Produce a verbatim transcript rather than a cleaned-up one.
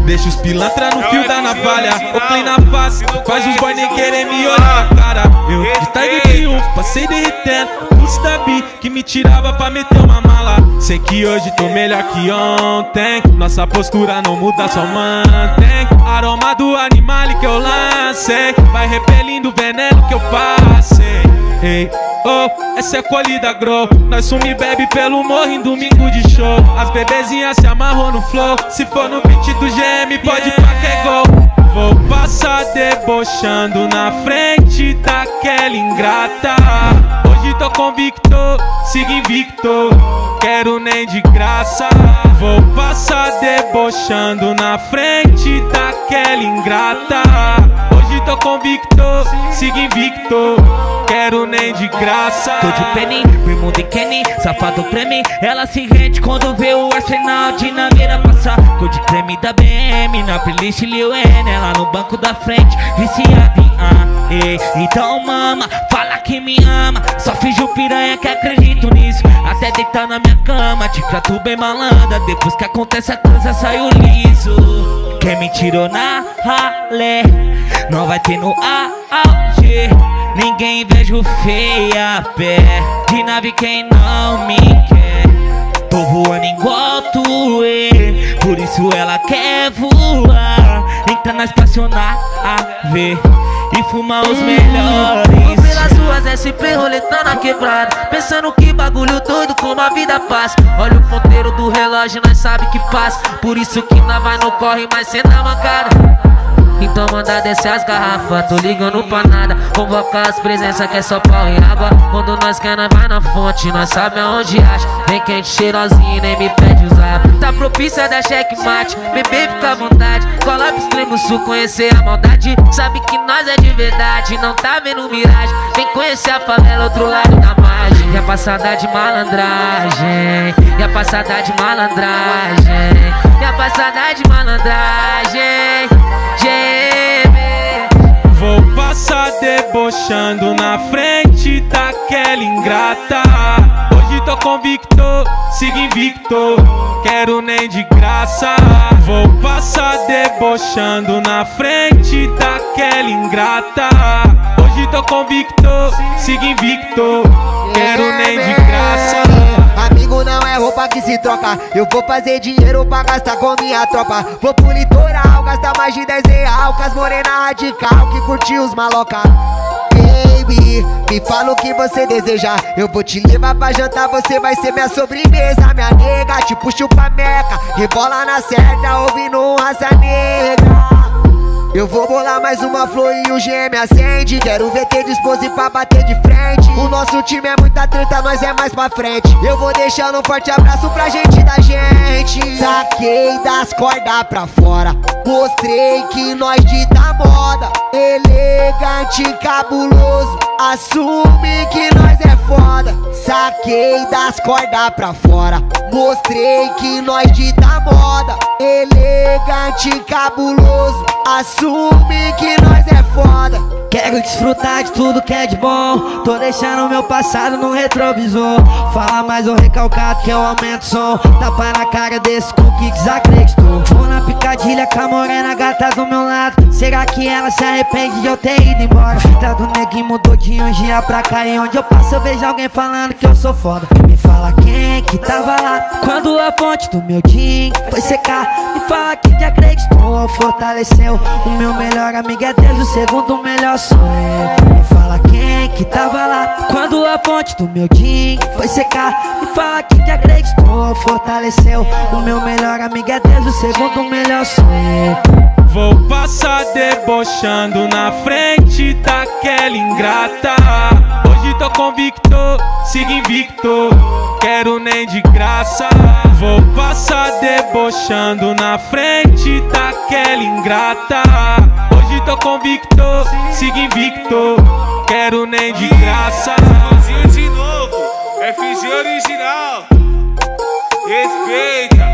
Deixa os pilantra no fio da navalha. Ô clean na face, faz os boy nem querer me olhar na cara. Eu de Tiger Triunfo, passei derretendo pulse da bi, que me tirava pra meter uma mala. Sei que hoje tô melhor que ontem, nossa postura não muda, só mantém. Aroma do animal que eu lancei, vai repelindo o veneno que eu passei. Ei, oh, essa é colhida grow. Nós sumi bebe pelo morro em domingo de show. As bebezinhas se amarrou no flow. Se for no beat do G M, pode pá que é gol. Vou passar debochando na frente daquela ingrata. Hoje tô convicto, sigo invicto, quero nem de graça. Vou passar debochando na frente daquela ingrata. Hoje tô convicto, sigo invicto, quero nem de graça. Tô de penny, bermuda e Kenny, safado pra mim. Ela se rende quando vê o arsenal de naveira passar. Cor de creme da B M, na playlist Lil N. Ela no banco da frente, viciada em A. Ei, então mama, fala que me ama. Só finjo piranha que acredito nisso. Até deitar na minha cama, te trato bem malandra. Depois que acontece a coisa saiu liso. Quem me tirou na ralé não vai ter no auge. Ninguém invejo feia a pé de nave quem não me quer. Tô voando igual tu é, por isso ela quer voar. Entra na espaçonave e fuma os melhores. Vou pelas ruas S P roletando a quebrada, pensando que bagulho doido como a vida passa. Olha o ponteiro do relógio, nós sabe que passa. Por isso que nós vai no corre, mas cê na mancada. Então manda descer as garrafas, tô ligando pra nada. Convoca as presenças que é só pau e água. Quando nós quer nós vai na fonte, nós sabe aonde acha. Vem quente, cheirosinho, nem me pede usar. Tá propícia da checkmate, bebê fica à vontade. Cola pro extremo sul, conhecer a maldade. Sabe que nós é de verdade, não tá vendo miragem. Vem conhecer a favela, outro lado da margem. E a passada de malandragem, e a passada de malandragem, e a passada de malandragem. Vou passar debochando na frente daquela ingrata. Hoje tô convicto, sigo invicto, quero nem de graça. Vou passar debochando na frente daquela ingrata. Hoje tô convicto, sigo invicto, quero nem de graça. Amigo não é roupa que se troca. Eu vou fazer dinheiro pra gastar com minha tropa. Vou pro litoral, gastar mais de dez real com as morena radical que curtiu os maloca. Baby, me fala o que você deseja. Eu vou te levar pra jantar, você vai ser minha sobremesa. Minha nega, te puxo pra meca, rebola na certa, ouvindo um raça negra. Eu vou bolar mais uma flor e o G M acende. Quero ver ter disposto pra bater de frente. O nosso time é muita treta, nós é mais pra frente. Eu vou deixando um forte abraço pra gente da gente. Saquei das cordas pra fora, mostrei que nós dita moda. Elegante, cabuloso, assume que nós é foda. Saquei das cordas pra fora, mostrei que nós dita moda. Elegante, cabuloso, assume que nós é foda. Quero desfrutar de tudo que é de bom. Tô deixando meu passado no retrovisor. Fala mais um recalcado que eu aumento o som. Tapa na cara desse cu que desacreditou. Vou na picadilha com a morena gata do meu lado. Será que ela se arrepende de eu ter ido embora? Fita do neguinho mudou de um dia pra cá. E onde eu passo eu vejo alguém falando que eu sou foda. Me fala quem que tava lá quando a fonte do meu jean foi secar. Me fala quem que acreditou, fortaleceu. O meu melhor amigo é Deus, o segundo melhor sou eu. Me fala quem que tava lá quando a fonte do meu jean foi secar. Me fala quem que acreditou, fortaleceu. O meu melhor amigo é Deus, o segundo melhor sou eu. Vou passar debochando na frente daquela ingrata. Hoje tô convicto, sigo invicto, quero nem de graça. Vou passar debochando na frente daquela ingrata. Hoje tô convicto, sigo invicto, quero nem de graça. De novo, F G original, respeita.